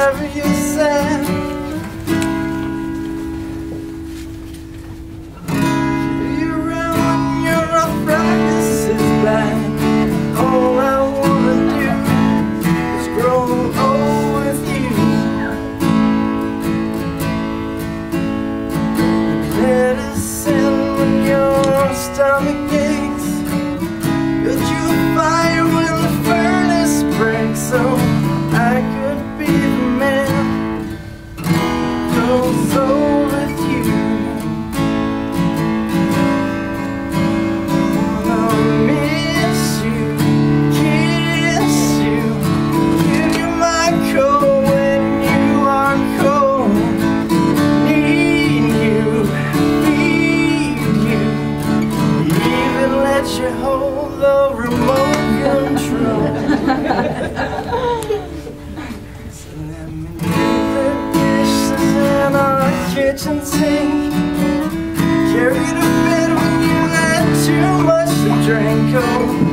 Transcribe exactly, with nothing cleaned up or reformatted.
wherever you said. You ran when your arthritis is bad. All I wanna do is grow old with you. Medicine when your stomach aches. Build you a fire when the furnace breaks, so I could be the man who goes old with you. I'll miss you, kiss you, give you my coat when you are cold. Need you, feed you, even let you hold the remote control. So let me leave the dishes in our kitchen sink. Carry to bed when you had too much to drink. Oh,